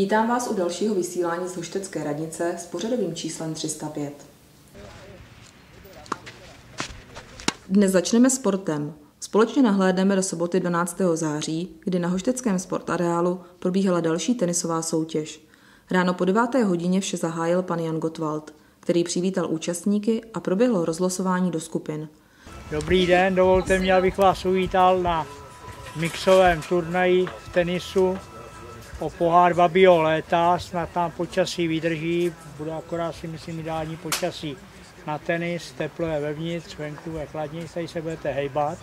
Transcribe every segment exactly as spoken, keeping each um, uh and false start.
Vítám vás u dalšího vysílání z Hoštecké radnice s pořadovým číslem tři sta pět. Dnes začneme sportem. Společně nahlédneme do soboty dvanáctého září, kdy na Hošteckém sportareálu probíhala další tenisová soutěž. Ráno po deváté hodině vše zahájil pan Jan Gottwald, který přivítal účastníky a proběhlo rozlosování do skupin. Dobrý den, dovolte mi, abych vás uvítal na mixovém turnaji v tenisu o pohár babího léta. Snad nám počasí vydrží, bude akorát si myslím ideální počasí na tenis, teplo je vevnitř, venku je chladnější, tady se budete hejbat.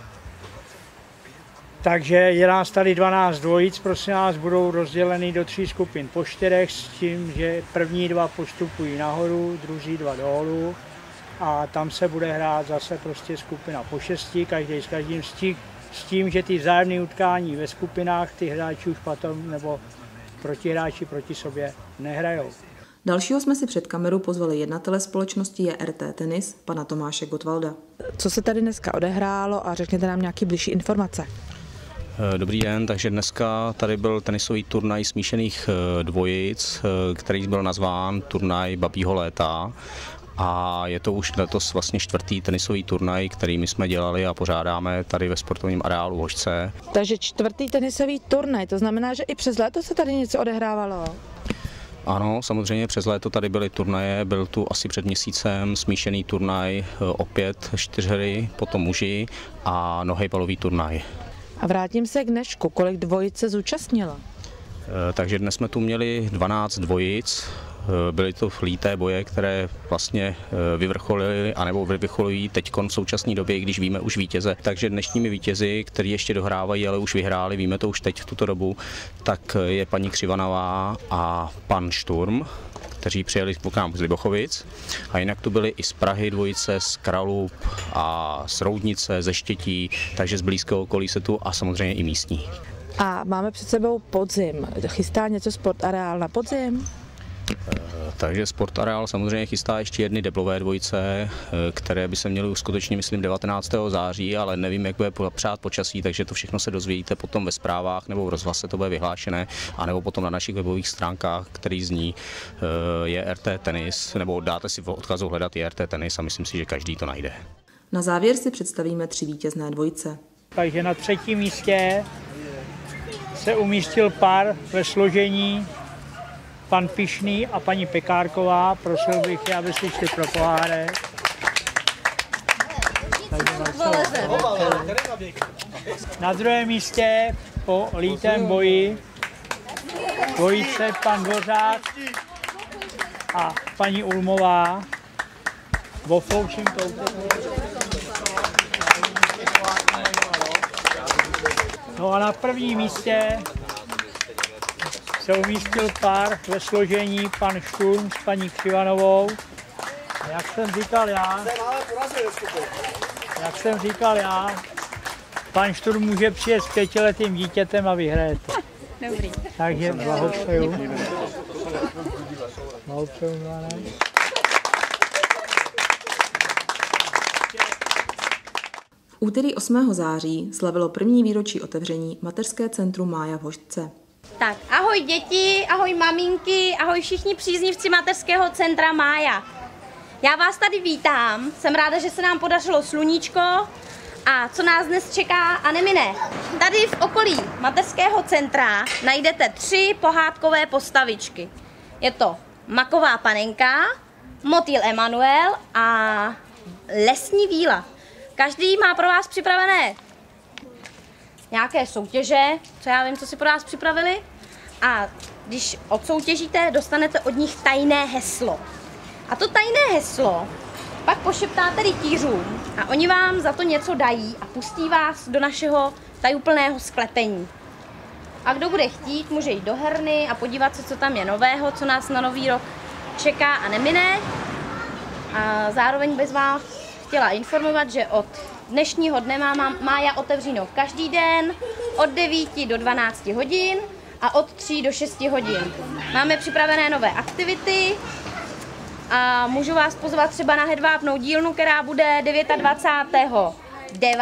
Takže je nás tady dvanáct dvojic, prosím nás, budou rozděleny do tří skupin po čtyřech, s tím, že první dva postupují nahoru, druzí dva dolů a tam se bude hrát zase prostě skupina po šesti, každý s každým s tím, s tím, že ty vzájemné utkání ve skupinách ty hráči už potom nebo protihráči proti sobě nehrajou. Dalšího jsme si před kameru pozvali jednatele společnosti J R T Tenis, pana Tomáše Gottwalda. Co se tady dneska odehrálo a řekněte nám nějaké bližší informace. Dobrý den, takže dneska tady byl tenisový turnaj smíšených dvojic, který byl nazván turnaj babího léta. A je to už letos vlastně čtvrtý tenisový turnaj, který my jsme dělali a pořádáme tady ve sportovním areálu v Hošce. Takže čtvrtý tenisový turnaj, to znamená, že i přes léto se tady něco odehrávalo? Ano, samozřejmě přes léto tady byly turnaje, byl tu asi před měsícem smíšený turnaj, opět čtyřhry, potom muži a nohejbalový turnaj. A vrátím se k dnešku, kolik dvojic se zúčastnilo? Takže dnes jsme tu měli dvanáct dvojic. Byly to líté boje, které vlastně vyvrcholily, anebo vyvrcholují teď v současné době, když víme už vítěze. Takže dnešními vítězi, kteří ještě dohrávají, ale už vyhráli, víme to už teď v tuto dobu, tak je paní Křivanová a pan Šturm, kteří přijeli k nám z Libochovic. A jinak tu byly i z Prahy dvojice, z Kralub a z Roudnice, ze Štětí, takže z blízkého okolí se tu a samozřejmě i místní. A máme před sebou podzim. Chystá něco sportareál na podzim? Takže sportareál samozřejmě chystá ještě jedny deblové dvojice, které by se měly uskutečnit, myslím, devatenáctého září, ale nevím, jak bude přát počasí, takže to všechno se dozvíte potom ve zprávách nebo v rozhlase to bude vyhlášené, anebo potom na našich webových stránkách, který zní J R T Tenis, nebo dáte si v odkazu hledat J R T Tenis a myslím si, že každý to najde. Na závěr si představíme tři vítězné dvojice. Takže na třetím místě se umístil pár ve složení pan Pišný a paní Pekárková. Prosil bych je, aby si šli pro pohárek. Na druhém místě po lítém boji dvojice pan Dvořák a paní Ulmová. Vofloučím to. No a na prvním místě se umístil pár ve složení pan Šturm s paní Křivanovou. A jak jsem říkal já, jak jsem říkal já, pan Šturm může přijet s pětiletým dítětem a vyhraje to. Dobrý. Takže blahopřeju. Blahopřeju, Milane. V úterý osmého září slavilo první výročí otevření mateřské centrum Mája v Hošťce. Tak, ahoj děti, ahoj maminky, ahoj všichni příznivci mateřského centra Mája. Já vás tady vítám, jsem ráda, že se nám podařilo sluníčko a co nás dnes čeká a nemine. Tady v okolí mateřského centra najdete tři pohádkové postavičky. Je to Maková panenka, Motýl Emanuel a Lesní víla. Každý má pro vás připravené nějaké soutěže, co já vím, co si pro vás připravili. A když odsoutěžíte, dostanete od nich tajné heslo. A to tajné heslo pak pošeptáte rytířům a oni vám za to něco dají a pustí vás do našeho tajuplného sklepení. A kdo bude chtít, může jít do herny a podívat se, co tam je nového, co nás na nový rok čeká a nemine. A zároveň bych vás chtěla informovat, že od dnešního dne má Mája otevřeno každý den od devíti do dvanácti hodin a od tří do šesti hodin. Máme připravené nové aktivity a můžu vás pozvat třeba na hedvábnou dílnu, která bude dvacátého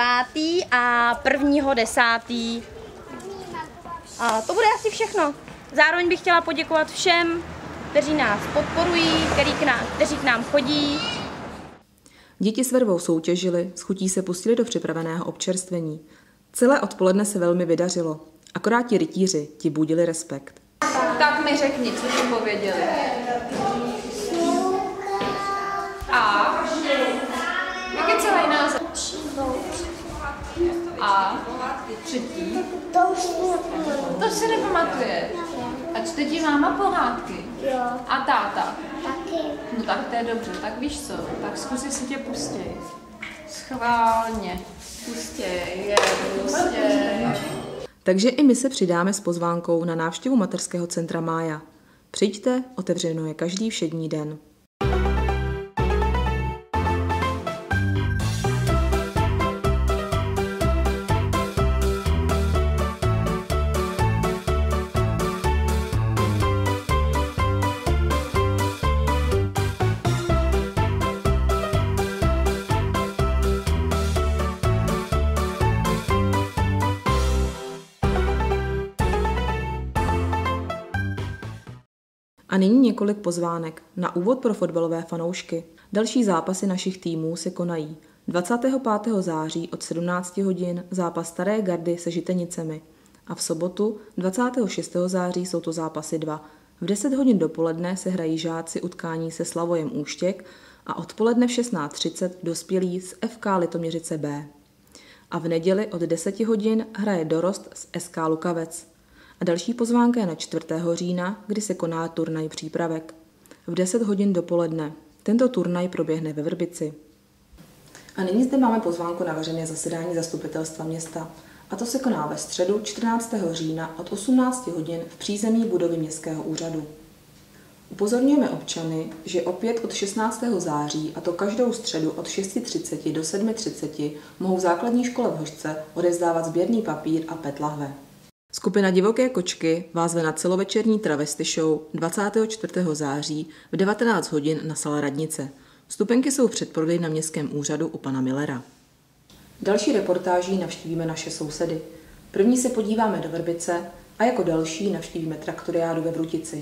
devátého a prvního desátého A to bude asi všechno. Zároveň bych chtěla poděkovat všem, kteří nás podporují, kteří k nám, kteří k nám chodí. Děti s vervou soutěžily, s chutí se pustili do připraveného občerstvení. Celé odpoledne se velmi vydařilo. Akorát ti rytíři ti budili respekt. Tak mi řekni, co ti pověděli. A? Jak je celý název? A? Třetí? To si nepamatuje. A čte ti máma pohádky? Jo. A táta? Taky. No tak to je dobře, tak víš co, tak zkusí si tě pustěj. Schválně. Pustěj, je, pustěj. Takže i my se přidáme s pozvánkou na návštěvu mateřského centra Mája. Přijďte, otevřeno je každý všední den. A nyní několik pozvánek na úvod pro fotbalové fanoušky. Další zápasy našich týmů se konají. dvacátého pátého září od sedmnácti hodin zápas Staré Gardy se Žitenicemi. A v sobotu dvacátého šestého září jsou to zápasy dva. V deset hodin dopoledne se hrají žáci utkání se Slavojem Úštěk a odpoledne v šestnáct třicet dospělí z F K Litoměřice B. A v neděli od deseti hodin hraje dorost z S K Lukavec. A další pozvánka je na čtvrtého října, kdy se koná turnaj přípravek. V deset hodin dopoledne. Tento turnaj proběhne ve Vrbici. A nyní zde máme pozvánku na veřejné zasedání zastupitelstva města. A to se koná ve středu čtrnáctého října od osmnácti hodin v přízemí budovy městského úřadu. Upozorňujeme občany, že opět od šestnáctého září, a to každou středu od šesti třiceti do sedmi třiceti, mohou v základní škole v Hořce odevzdávat sběrný papír a pet lahve. Skupina Divoké kočky vás zve na celovečerní travesty show dvacátého čtvrtého září v devatenáct hodin na Sale Radnice. Vstupenky jsou v předprodeji na městském úřadu u pana Millera. Další reportáží navštívíme naše sousedy. První se podíváme do Vrbice a jako další navštívíme traktoriádu ve Vrutici.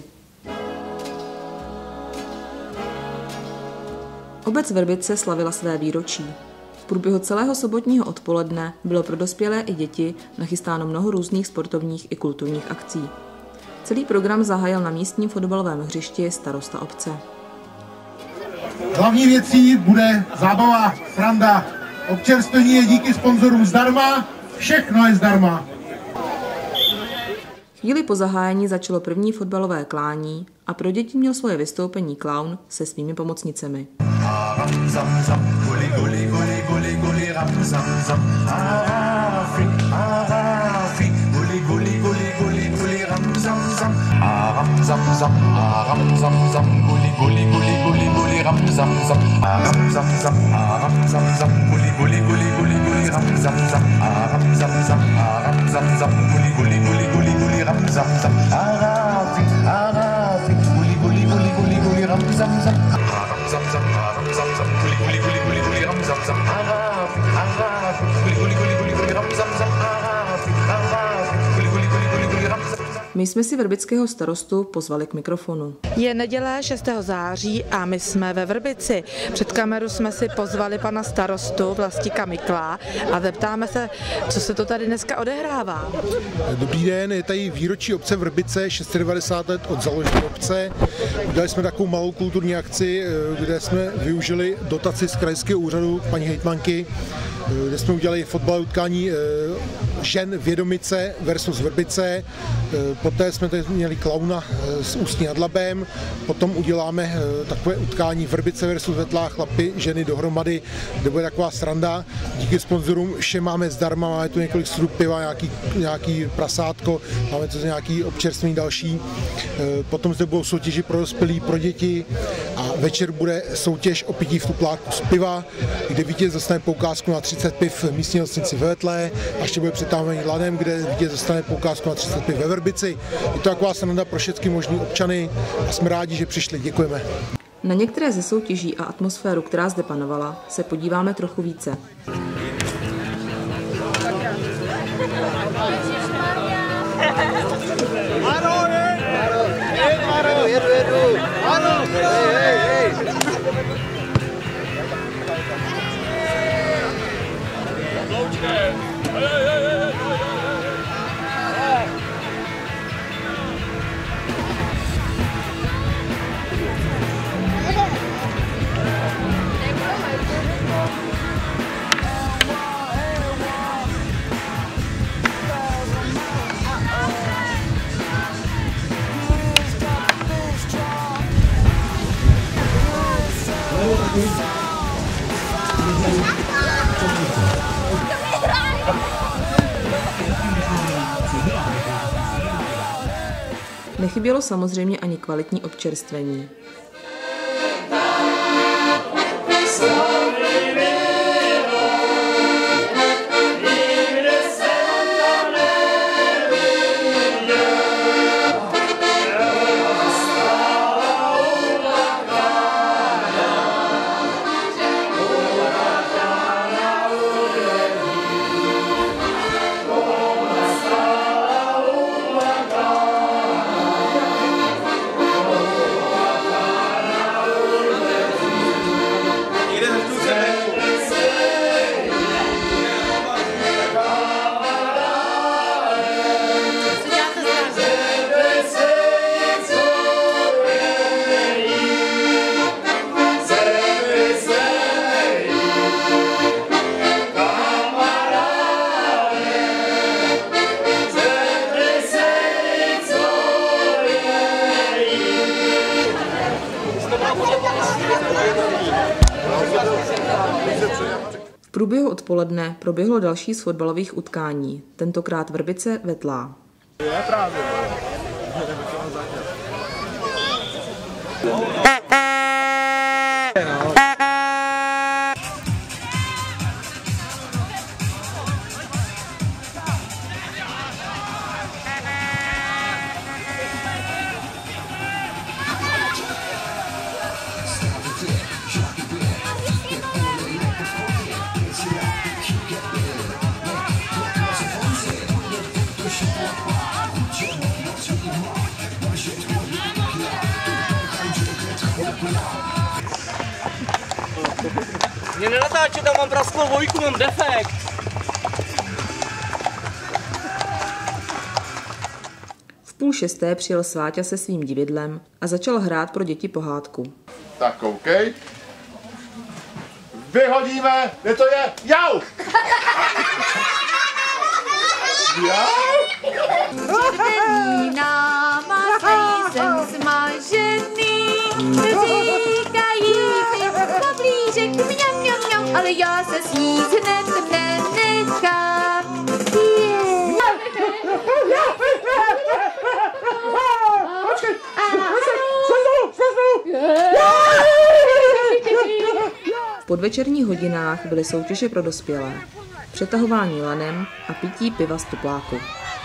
Obec Vrbice slavila své výročí. V průběhu celého sobotního odpoledne bylo pro dospělé i děti nachystáno mnoho různých sportovních i kulturních akcí. Celý program zahájil na místním fotbalovém hřišti starosta obce. Hlavní věcí bude zábava, sranda. Občerstvení je díky sponzorům zdarma, všechno je zdarma. Chvíli po zahájení začalo první fotbalové klání a pro děti měl svoje vystoupení klaun se svými pomocnicemi. My jsme si vrbického starostu pozvali k mikrofonu. Je neděle šestého září a my jsme ve Vrbici. Před kameru jsme si pozvali pana starostu Vlastíka Mikla a zeptáme se, co se to tady dneska odehrává. Dobrý den, je tady výročí obce Vrbice, devadesát šest let od založení obce. Udělali jsme takovou malou kulturní akci, kde jsme využili dotaci z krajského úřadu paní hejtmanky, kde jsme udělali fotbalové utkání žen Vědomice versus Vrbice. Poté jsme tady měli klauna s Ústí nad Labem, potom uděláme takové utkání Vrbice versus Vetlá, chlapy, ženy dohromady, kde bude taková sranda. Díky sponzorům vše máme zdarma, máme tu několik strud piva, nějaký, nějaký prasátko, máme tu nějaký občerstvení další. Potom zde budou soutěži pro dospělí, pro děti a večer bude soutěž o pití v tupláku z piva, kde vítěz dostane poukázku na třicet piv v místní hostinici ve Vetlé a ještě bude přetávání ladem, kde vítěz dostane poukázku na třicet piv ve Vrbici. Je to taková sranda pro všechny možný občany a jsme rádi, že přišli. Děkujeme. Na některé ze soutěží a atmosféru, která zde panovala, se podíváme trochu více. Ano, jedu, jedu. Ano, hej, hej, hej. Nechybělo samozřejmě ani kvalitní občerstvení. V průběhu odpoledne proběhlo další z fotbalových utkání, tentokrát Vrbice Vetlá. Je právě. Mě nenatáče, tam mám prasklou vojku, mám defekt. V půl šesté přijel Sváťa se svým divadlem a začal hrát pro děti pohádku. Tak koukej. Vyhodíme, kde to je? Jau! Jau! Červenýnáma jsem smažený, říkají mi poblížek mňam, mňam, mňam, ale já se sníst hned nenechám. V podvečerních hodinách byly soutěže pro dospělé, přetahování lanem a pití piva z tupláku.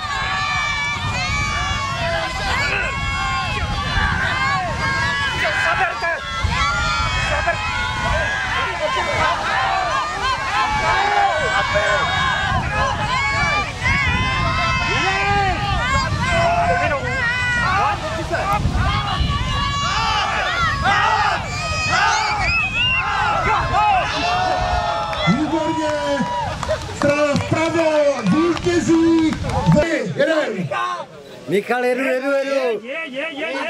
Výborně! Strana vpravo, vítězí! Jeden! Michal, jedu, jedu, jedu! Je, je, je, je!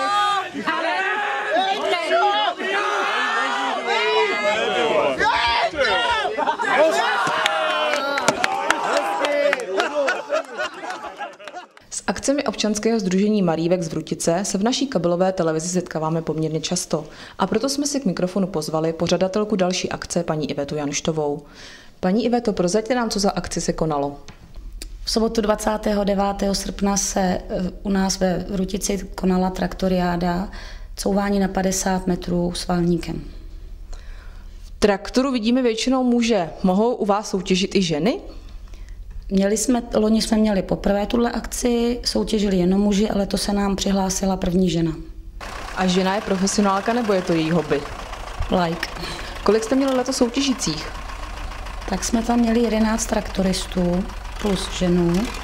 S akcemi občanského sdružení Marívek z Vrutice se v naší kabelové televizi setkáváme poměrně často a proto jsme si k mikrofonu pozvali pořadatelku další akce paní Ivetu Janštovou. Paní Iveto, prozraďte nám, co za akci se konalo. V sobotu dvacátého devátého srpna se u nás ve Vrutici konala traktoriáda, couvání na padesát metrů s valníkem. V traktoru vidíme většinou muže. Mohou u vás soutěžit i ženy? Měli jsme, loni jsme měli poprvé tuhle akci, soutěžili jenom muži, ale to se nám přihlásila první žena. A žena je profesionálka nebo je to její hobby? Like. Kolik jste měli letos soutěžících? Tak jsme tam měli jedenáct traktoristů plus ženu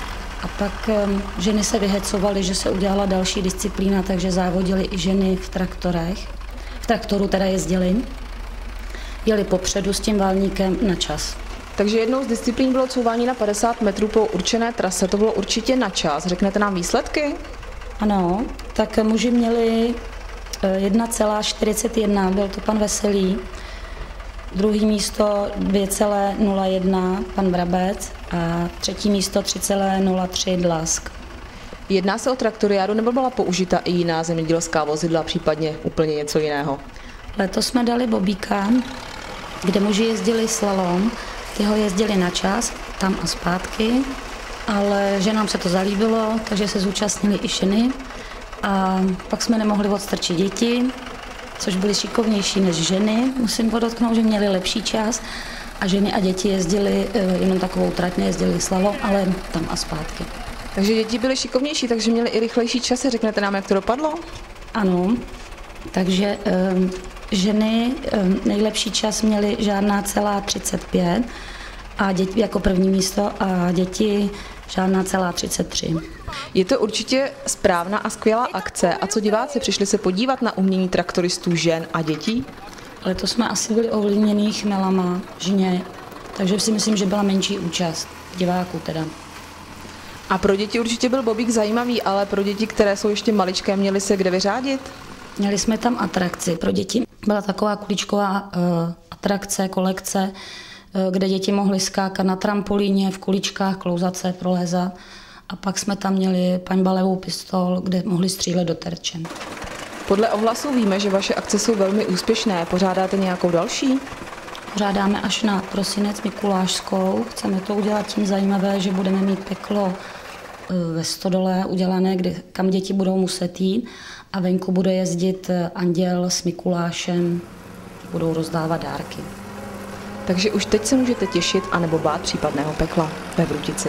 A pak ženy se vyhecovaly, že se udělala další disciplína, takže závodily i ženy v traktorech. V traktoru teda jezdily. Jeli popředu s tím válníkem na čas. Takže jednou z disciplín bylo couvání na padesát metrů po určené trase. To bylo určitě na čas. Řeknete nám výsledky? Ano, tak muži měli jedna celá čtyřicet jedna, byl to pan Veselý. Druhý místo dvě celá nula jedna, pan Brabec. A třetí místo tři celá nula tři, Dlask. Jedná se o traktoriádu nebo byla použita i jiná zemědělská vozidla, případně úplně něco jiného? Letos jsme dali bobíka, kde muži jezdili slalom, ty ho jezdili na čas, tam a zpátky, ale že nám se to zalíbilo, takže se zúčastnili i ženy a pak jsme nemohli odstrčit děti, což byly šikovnější než ženy, musím podotknout, že měli lepší čas a ženy a děti jezdili jenom takovou trať, nejezdili slalom, ale tam a zpátky. Takže děti byly šikovnější, takže měly i rychlejší časy, řeknete nám, jak to dopadlo? Ano, takže um, ženy um, nejlepší čas měly žádná celá třicet pět a děti jako první místo a děti žádná celá třicet tři. Je to určitě správná a skvělá akce. A co diváci, přišli se podívat na umění traktoristů, žen a dětí? Letos jsme asi byli ovlivněný chmelama, žně, takže si myslím, že byla menší účast diváků teda. A pro děti určitě byl bobík zajímavý, ale pro děti, které jsou ještě maličké, měly se kde vyřádit? Měli jsme tam atrakci. Pro děti byla taková kuličková uh, atrakce, kolekce, uh, kde děti mohly skákat na trampolíně, v kuličkách, klouzat se, prolézat. A pak jsme tam měli paňbalovou pistol, kde mohli střílet do terče. Podle ohlasů víme, že vaše akce jsou velmi úspěšné. Pořádáte nějakou další? Pořádáme až na prosinec Mikulášskou. Chceme to udělat tím zajímavé, že budeme mít peklo ve stodole udělané, kde, kam děti budou muset jít a venku bude jezdit anděl s Mikulášem, budou rozdávat dárky. Takže už teď se můžete těšit anebo bát případného pekla ve Vrutici.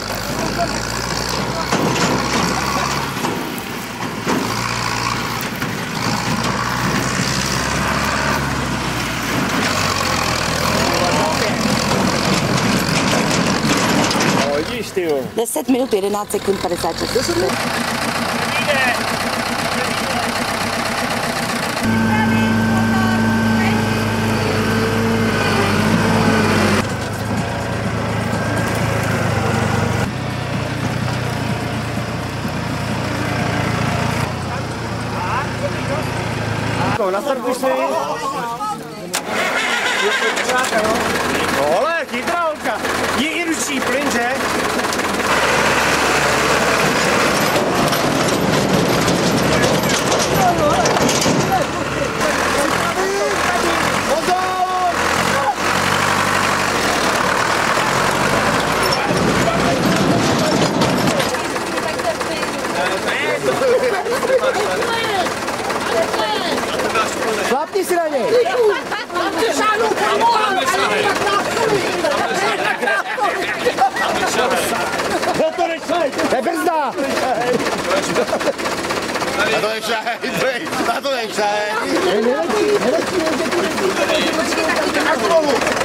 deset minut, jedenáct sekund, padesát šest. Nastartuj si. Ole, chytrá holka. Je i ručí plyn, že? Šlápni si na něj! No to nešlej! To je brzda! Na to nešlej! Na to nešlej! Neletí, neletí, neletí!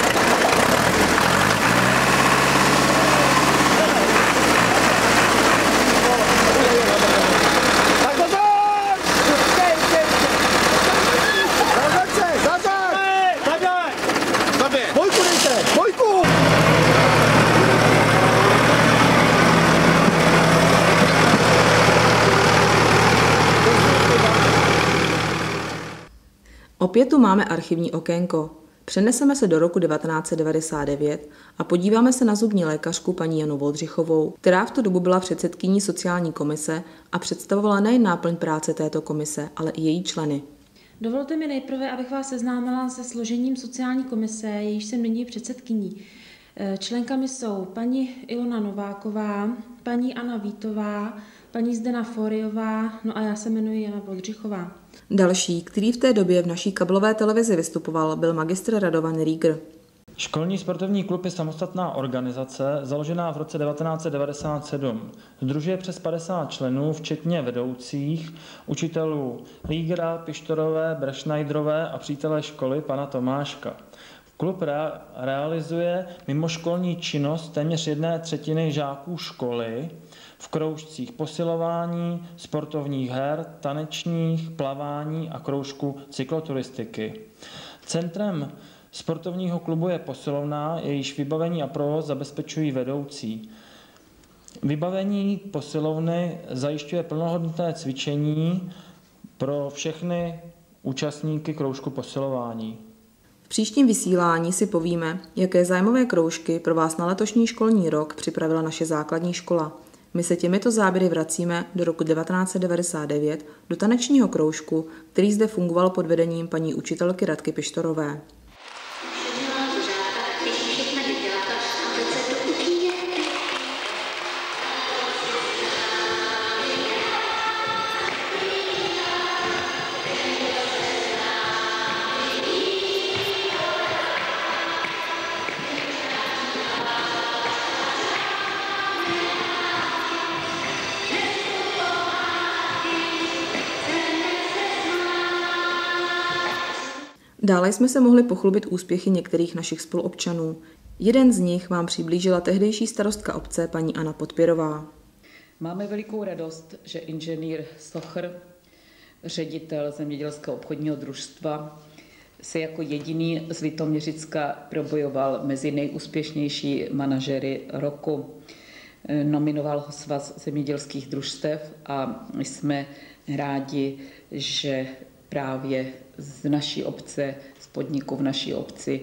Opět tu máme archivní okénko. Přeneseme se do roku devatenáct set devadesát devět a podíváme se na zubní lékařku paní Janu Voldřichovou, která v tu dobu byla předsedkyní sociální komise a představovala nejen náplň práce této komise, ale i její členy. Dovolte mi nejprve, abych vás seznámila se složením sociální komise, jejíž jsem nyní předsedkyní. Členkami jsou paní Ilona Nováková, paní Anna Vítová, paní Zdena Foriová, no a já se jmenuji Jana Voldřichová. Další, který v té době v naší kabelové televizi vystupoval, byl magistr Radovan Rieger. Školní sportovní klub je samostatná organizace, založená v roce devatenáct set devadesát sedm. Sdružuje přes padesát členů, včetně vedoucích, učitelů Riegera, Pištorové, Brešnajderové a přítele školy pana Tomáška. V Klub re- realizuje mimoškolní činnost téměř jedné třetiny žáků školy v kroužcích posilování, sportovních her, tanečních, plavání a kroužku cykloturistiky. Centrem sportovního klubu je posilovna, jejíž vybavení a provoz zabezpečují vedoucí. Vybavení posilovny zajišťuje plnohodnotné cvičení pro všechny účastníky kroužku posilování. V příštím vysílání si povíme, jaké zájmové kroužky pro vás na letošní školní rok připravila naše základní škola. My se těmito záběry vracíme do roku devatenáct set devadesát devět do tanečního kroužku, který zde fungoval pod vedením paní učitelky Radky Pištorové. Dále jsme se mohli pochlubit úspěchy některých našich spoluobčanů. Jeden z nich vám přiblížila tehdejší starostka obce paní Anna Podpěrová. Máme velikou radost, že inženýr Sochr, ředitel zemědělského obchodního družstva, se jako jediný z Litoměřicka probojoval mezi nejúspěšnější manažery roku. Nominoval ho Svaz zemědělských družstev a jsme rádi, že právě z naší obce, z podniku v naší obci,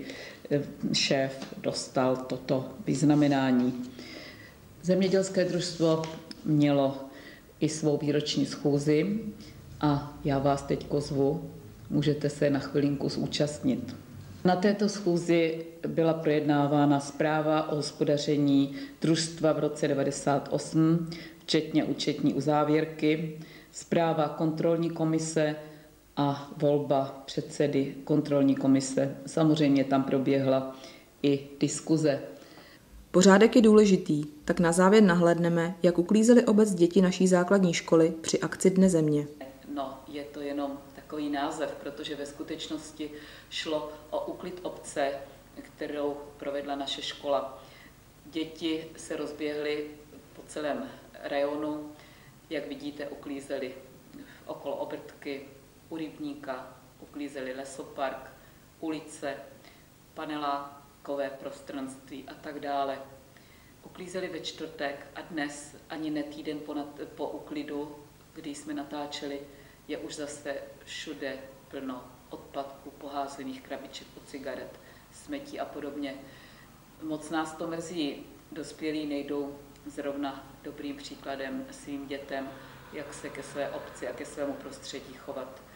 šéf dostal toto vyznamenání. Zemědělské družstvo mělo i svou výroční schůzi a já vás teď zvu, můžete se na chvilinku zúčastnit. Na této schůzi byla projednávána zpráva o hospodaření družstva v roce devadesát osm, včetně účetní uzávěrky, zpráva kontrolní komise a volba předsedy kontrolní komise. Samozřejmě tam proběhla i diskuze. Pořádek je důležitý, tak na závěr nahlédneme, jak uklízeli obec děti naší základní školy při akci Dne země. No, je to jenom takový název, protože ve skutečnosti šlo o úklid obce, kterou provedla naše škola. Děti se rozběhly po celém rajonu, jak vidíte, uklízeli okolo Obrtky, u rybníka, uklízeli lesopark, ulice, panelákové prostranství a tak dále. Uklízeli ve čtvrtek a dnes, ani ne týden po, po uklidu, kdy jsme natáčeli, je už zase všude plno odpadků, poházených krabiček od cigaret, smetí a podobně. Moc nás to mrzí, dospělí nejdou zrovna dobrým příkladem svým dětem, jak se ke své obci a ke svému prostředí chovat.